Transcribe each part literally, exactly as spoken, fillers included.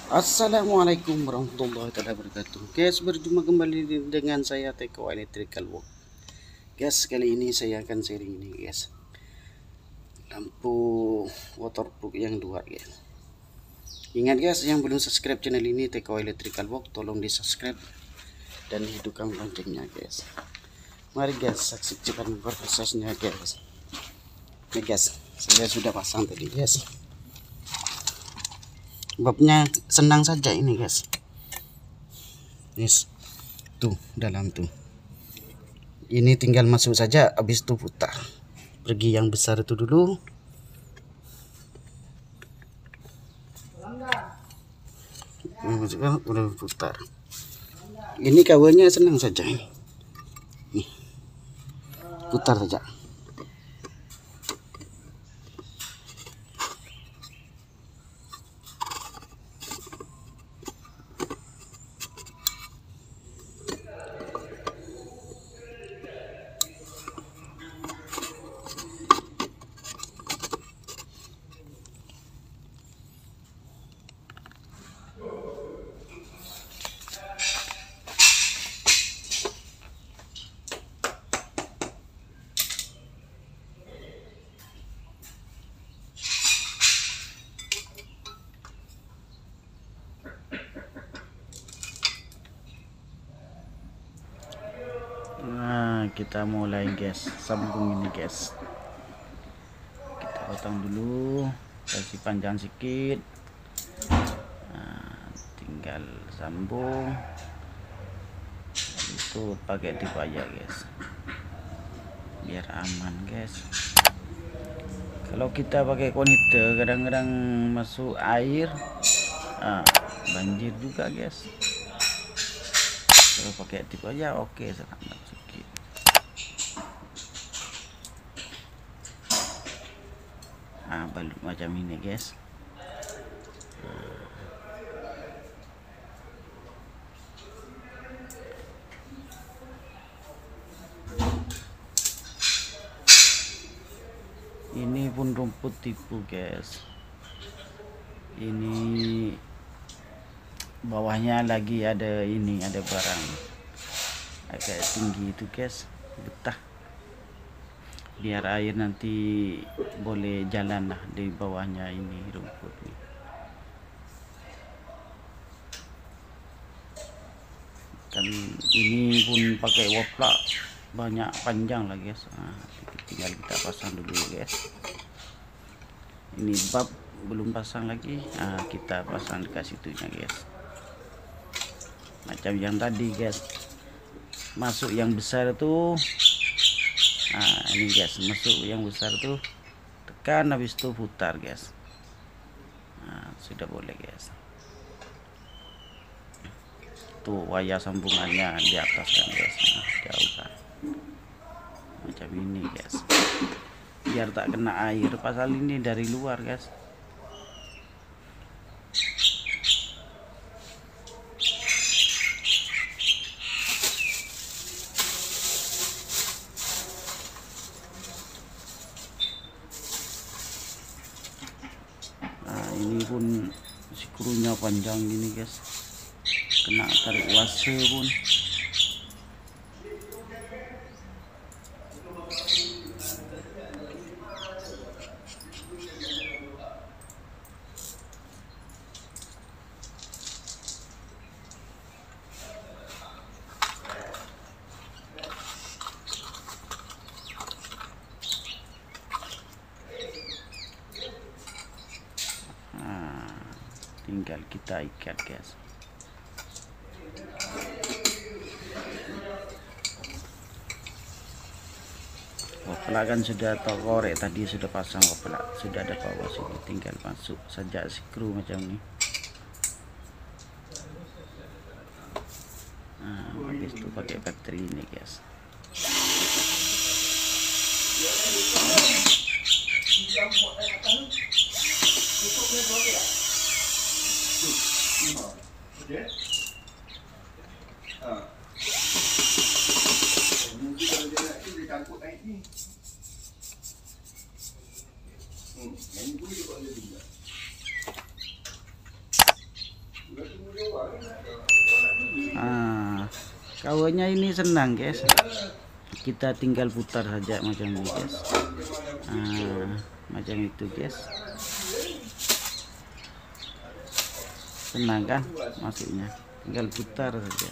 Assalamualaikum warahmatullahi wabarakatuh. Guys, berjumpa kembali dengan saya Teko Electrical Work. Guys, kali ini saya akan sharing ini guys, lampu waterproof yang dua guys. Ingat guys, yang belum subscribe channel ini Teko Electrical Work, tolong di subscribe dan hidupkan loncengnya guys. Mari guys, saksikan prosesnya guys. Ini guys, saya sudah pasang tadi guys. Babnya senang saja ini guys. Yes, tuh dalam tuh. Ini tinggal masuk saja, habis itu putar. Pergi yang besar itu dulu. Ini sekarang udah putar. Ini kawannya senang saja ini. Nih, putar saja. Nah, kita mulai guys, sambung ini guys. Kita potong dulu, kasih panjang sedikit. Nah, tinggal sambung. Itu pakai tip aja guys, biar aman guys. Kalau kita pakai konite kadang-kadang masuk air, nah, banjir juga guys. Kalau pakai tip aja oke, selamat sedikit. Nah, balut macam ini guys. Ini pun rumput tipu guys. Ini bawahnya lagi ada ini, ada barang agak tinggi itu guys, betah biar air nanti boleh jalan lah di bawahnya ini rumput nih. Dan ini pun pakai woplak banyak panjang lah guys. Nah, tinggal kita pasang dulu guys. Ini bab belum pasang lagi, nah, kita pasang dekat situnya guys. Macam yang tadi guys, masuk yang besar tuh. Nah, ini guys, masuk yang besar tuh, tekan, habis itu putar guys. Nah, sudah boleh guys. Tuh wayar sambungannya di atas kan guys. Nah, jauh kan macam ini guys, biar tak kena air. Pasal ini dari luar guys. Nah, ini pun skrunya panjang gini guys, kena tarik wase pun. Tinggal kita ikat guys. Woplak kan sudah korek tadi, sudah pasang woplak, sudah ada bawah sini, tinggal masuk saja skru macam ini. Nah, habis itu pakai bakteri ini guys. Ah, kawannya ini senang guys, kita tinggal putar saja macam ini guys. Ah, macam itu guys, senang kan masuknya, tinggal putar saja.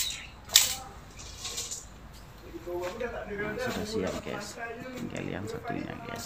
Nah, sudah siap guys, tinggal yang satunya guys.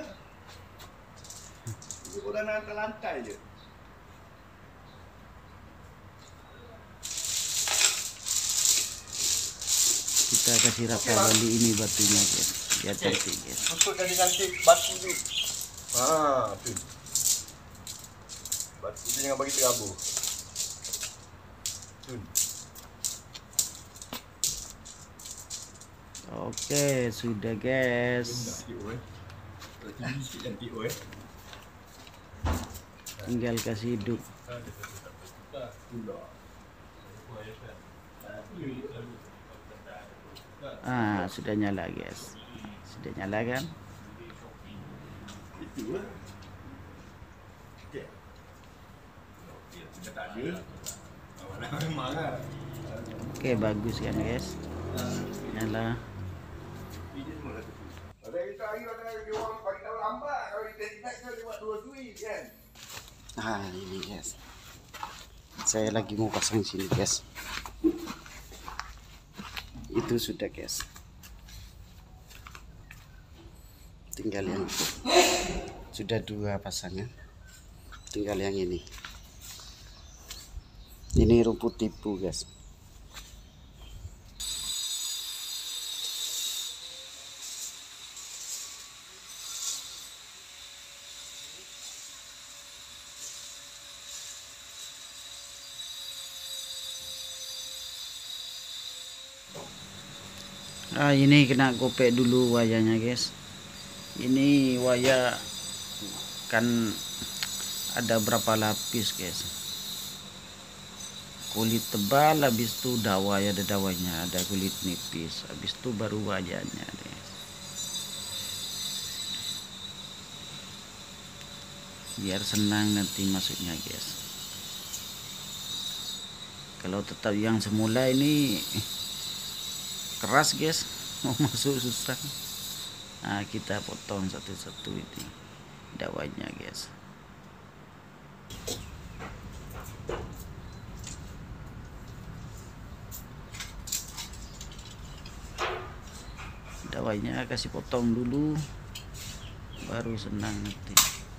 Kita kasih rata balik ini batunya guys, biar cantik guys. Untuk jadi cantik batu tu. Ha, tu. Batu tu jangan bagi terabur. Tu. Oke, sudah guys. Tinggal kasih hidup. Ah, sudah nyala guys. Sudah nyala kan? Oke, bagus kan guys? Nyala. Nah, ini guys. Saya lagi mau pasang sini guys. Itu sudah guys, tinggal yang itu. Sudah dua pasangan, tinggal yang ini. Ini rumput tipu guys. Ah, ini kena kopek dulu wayanya guys. Ini waya kan ada berapa lapis guys. Kulit tebal, habis itu dawai, ada dawanya, ada kulit nipis, habis itu baru wayanya guys. Biar senang nanti masuknya guys. Kalau tetap yang semula ini keras guys, mau masuk susah. Nah, kita potong satu-satu ini dawanya guys. Dawanya kasih potong dulu, baru senang nanti.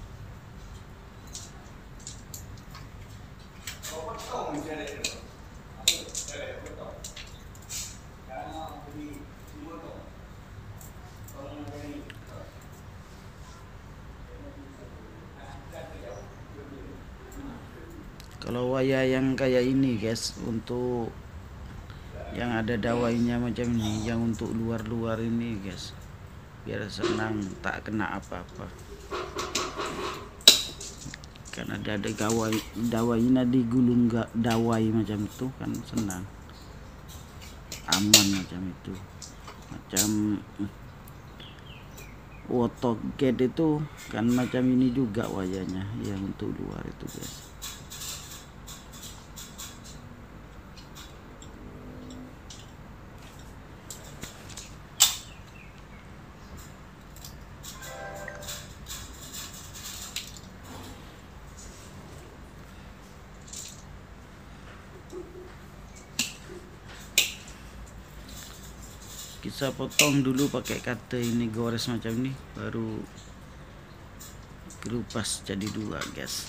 Kalau waya yang kayak ini guys, untuk yang ada dawainya macam ini, yang untuk luar-luar ini guys, biar senang tak kena apa-apa. Kan ada ada dawai, dawainya digulung gak dawai macam itu kan senang, aman macam itu. Macam Wotoget itu kan macam ini juga wayanya, yang untuk luar itu guys. Kita potong dulu pakai cutter ini, gores macam ini, baru kelupas jadi dua guys,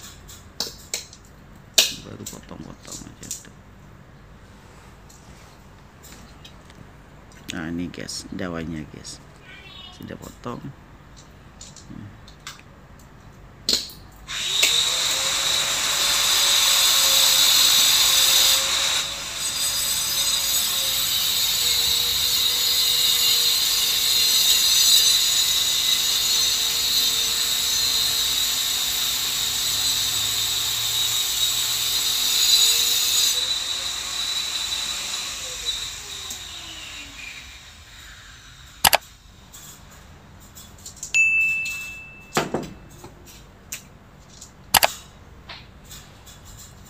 baru potong-potong macam itu. Nah ini guys, dawanya guys, sudah potong. hmm.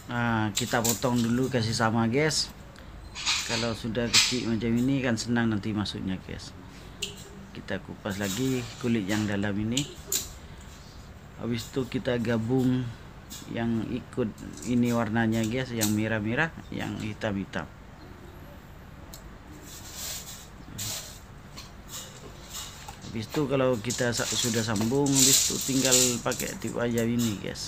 Nah, kita potong dulu kasih sama guys. Kalau sudah kecil macam ini kan senang nanti masuknya guys. Kita kupas lagi kulit yang dalam ini. Habis itu kita gabung yang ikut ini warnanya guys, yang merah-merah, yang hitam-hitam. Habis itu kalau kita sudah sambung, habis itu tinggal pakai tip aja ini guys.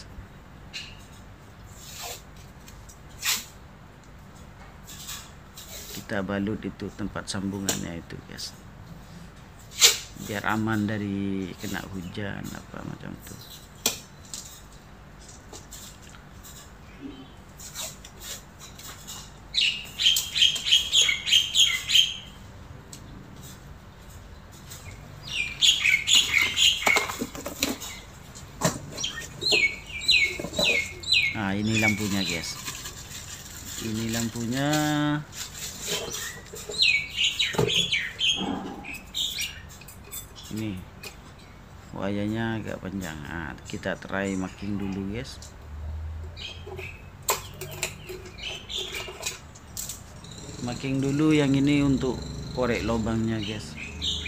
Kita balut itu tempat sambungannya itu guys, biar aman dari kena hujan apa macam itu. Nah, ini lampunya guys. Ini lampunya. Ini wayarnya agak panjang. Nah, kita try marking dulu guys. Marking dulu yang ini untuk korek lubangnya guys.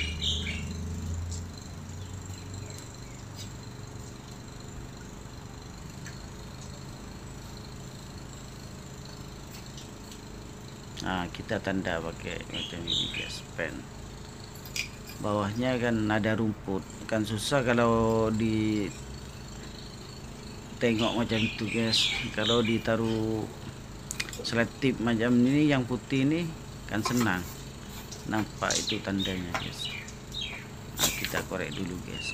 Nah, kita tanda pakai macam ini guys, pen. Bawahnya kan ada rumput, kan susah kalau di tengok macam itu guys. Kalau ditaruh selotip macam ini yang putih ini kan senang nampak itu tandanya guys. Nah, kita korek dulu guys.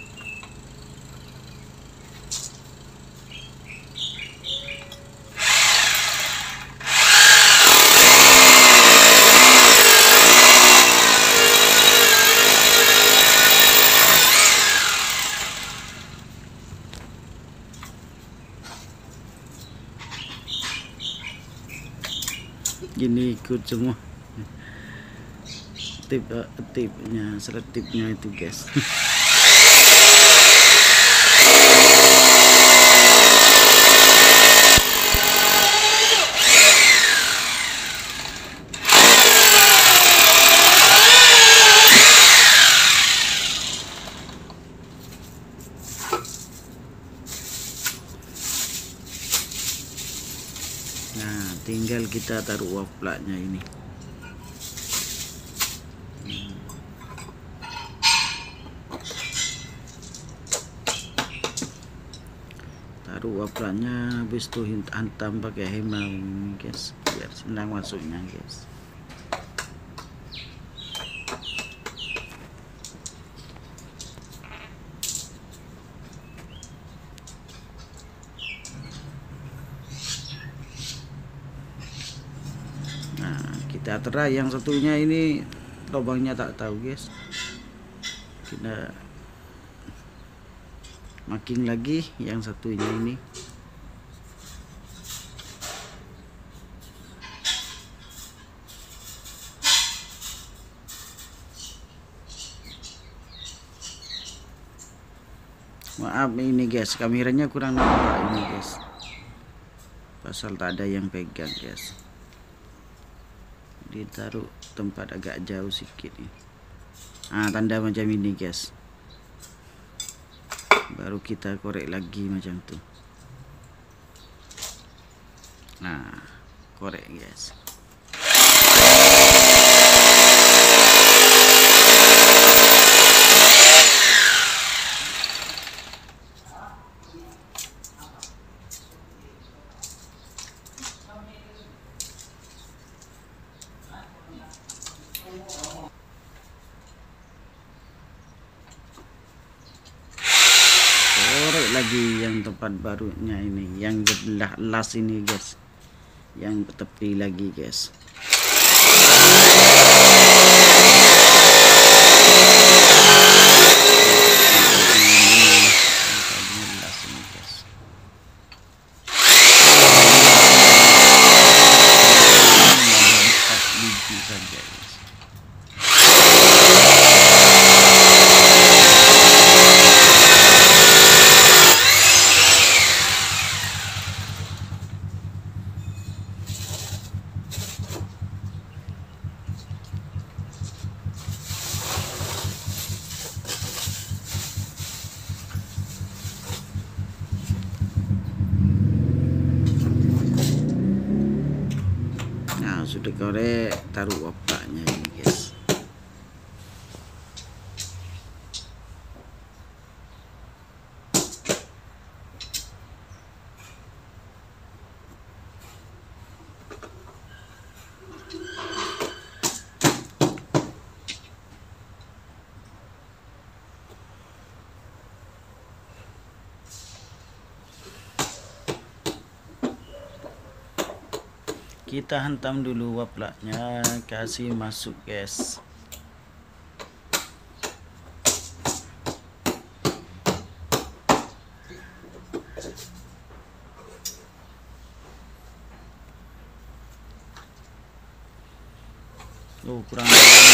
Gini ikut semua tip uh, tipnya, selotipnya itu guys. Nah, tinggal kita taruh wall plug-nya ini. Hmm. Taruh wall plug-nya, habis itu hantam pakai hammer ini guys, biar senang masuknya guys. Kita try yang satunya ini lubangnya tak tahu guys. Kita marking lagi yang satunya ini. Maaf ini guys, kameranya kurang nampak ini guys, pasal tak ada yang pegang guys. Ditaruh tempat agak jauh sedikit nih. Nah, tanda macam ini guys, baru kita korek lagi macam tuh. Nah, korek guys. Korek lagi yang tempat barunya ini, yang sebelah las ini guys, yang tepi lagi guys. sudah korek, taruh waplaknya ini guys. Kita hantam dulu waplaknya, kasih masuk guys. Oh, kurang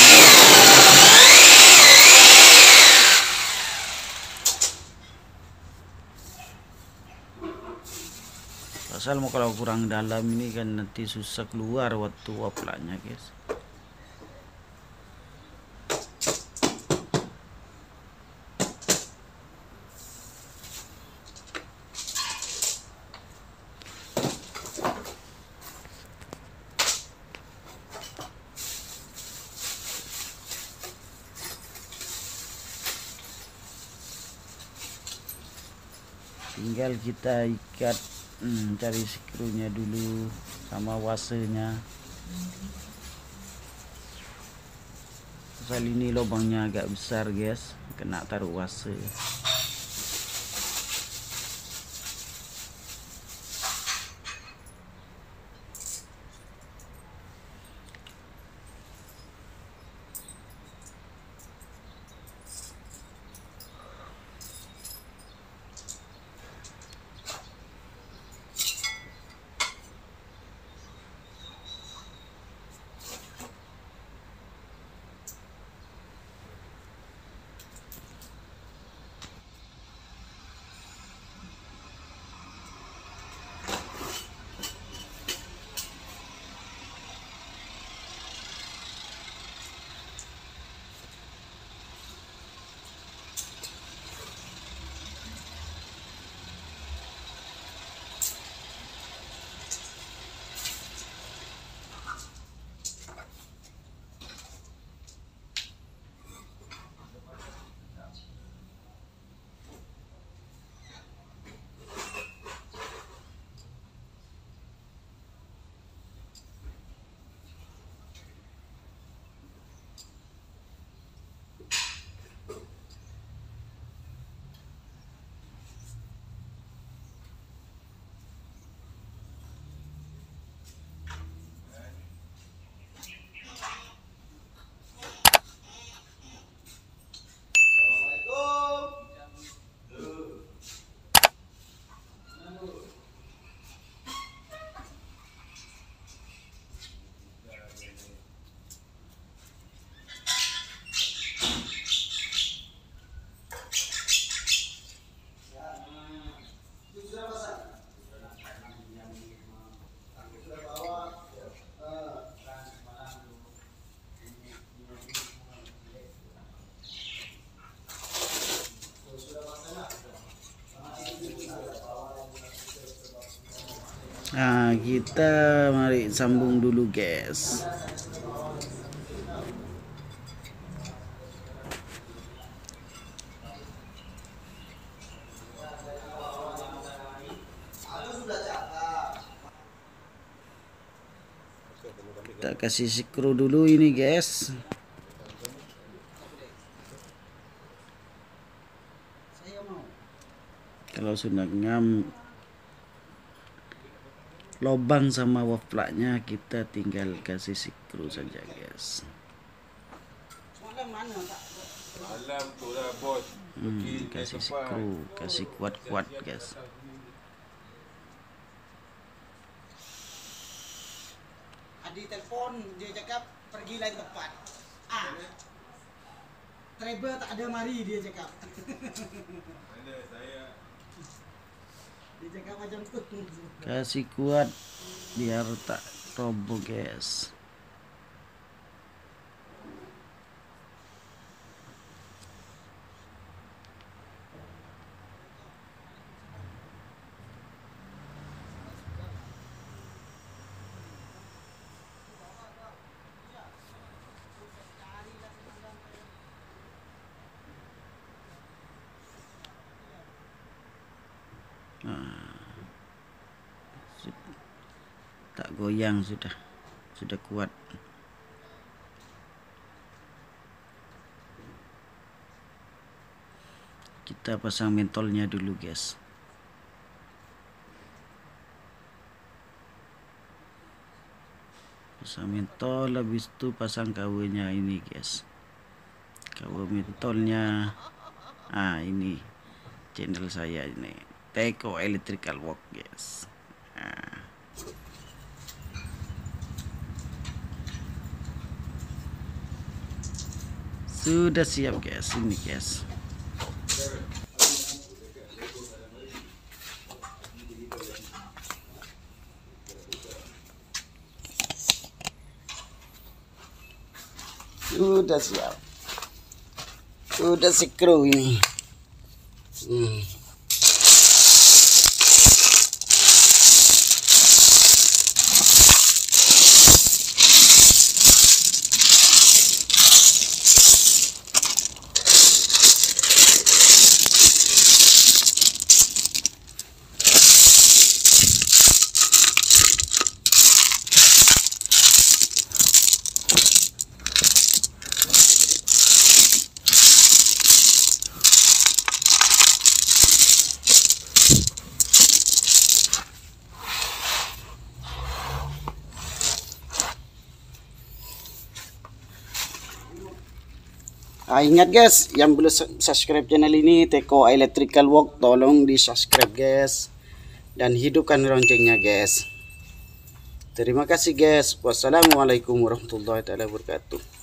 asal mau kalau kurang dalam ini kan nanti susah keluar waktu waplaknya guys. Tinggal kita ikat, hmm, cari skrunya dulu sama wasenya. Asal ini lubangnya agak besar guys, kena taruh wase. Nah, kita mari sambung dulu guys. Kita kasih skru dulu ini guys. Kalau sudah ngam lubang sama waplaknya, kita tinggal kasih skru saja guys. Hmm, kasih skru, kasih kuat-kuat guys. Adi telepon, dia cakap pergi lain tempat. Ah, treble tak ada mari, dia cakap. Ada saya. Dia cakap macam tu. Kasih kuat biar tak roboh guys. tak goyang, sudah sudah kuat. Kita pasang mentolnya dulu guys. Pasang mentol, habis itu pasang kawenya ini guys. Kawa mentolnya, ah ini channel saya ini, Teko Electrical Work guys. Nah. Sudah siap guys, ini guys. Sudah siap. Sudah skru ini. Hmm. Ah, ingat guys, yang belum subscribe channel ini Teko Electrical Work, tolong di subscribe guys, dan hidupkan loncengnya guys. Terima kasih guys. Wassalamualaikum warahmatullahi wabarakatuh.